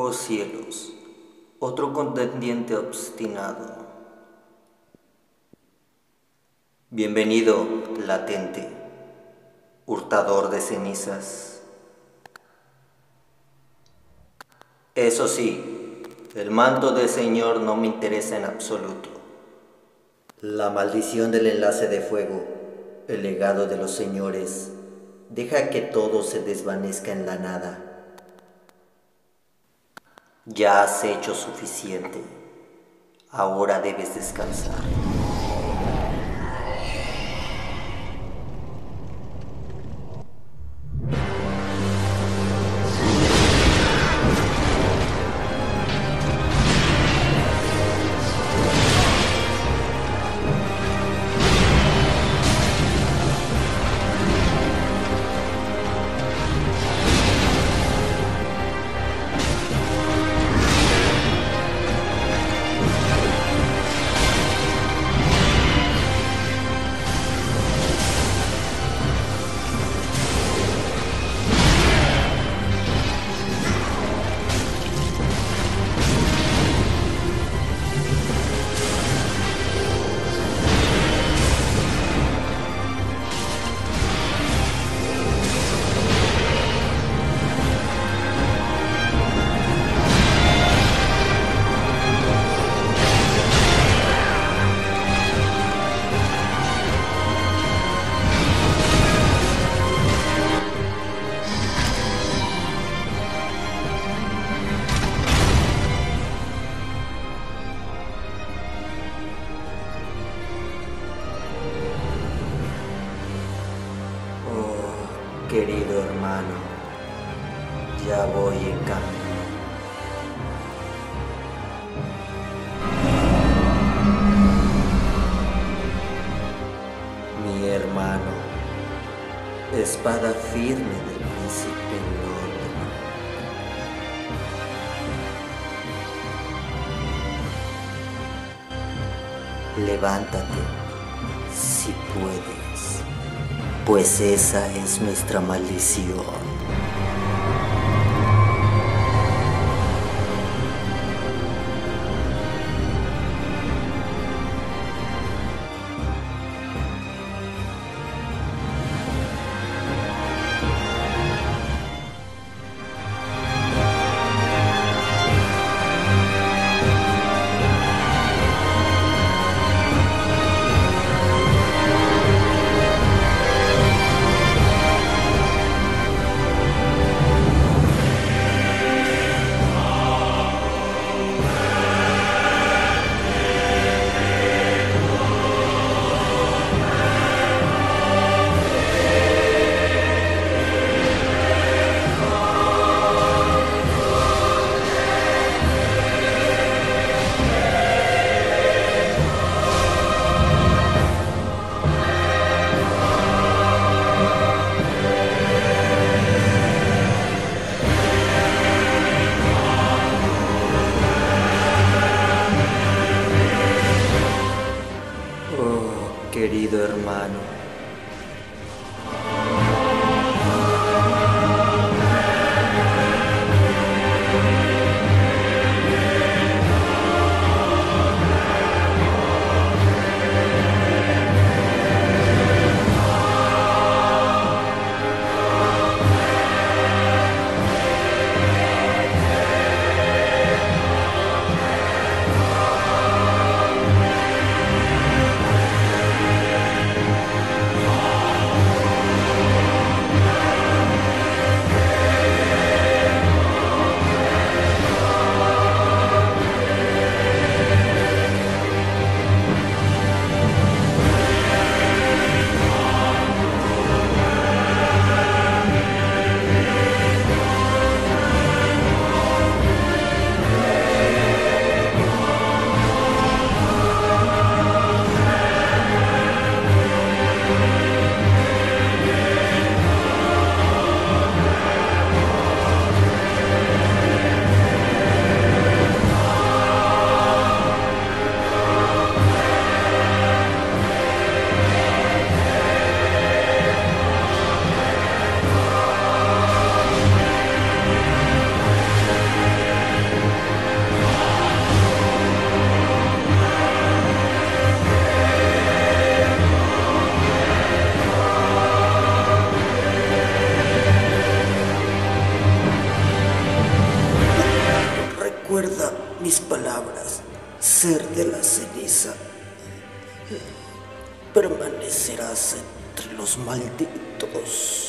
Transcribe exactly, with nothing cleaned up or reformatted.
Oh cielos, otro contendiente obstinado. Bienvenido, latente, hurtador de cenizas. Eso sí, el manto del Señor no me interesa en absoluto. La maldición del enlace de fuego, el legado de los señores, deja que todo se desvanezca en la nada. Ya has hecho suficiente. Ahora debes descansar. Querido hermano, ya voy en camino. Mi hermano, espada firme del príncipe Lordman. Levántate, si puedes, pues esa es nuestra maldición. mis palabras, ser de la ceniza. Permanecerás entre los malditos.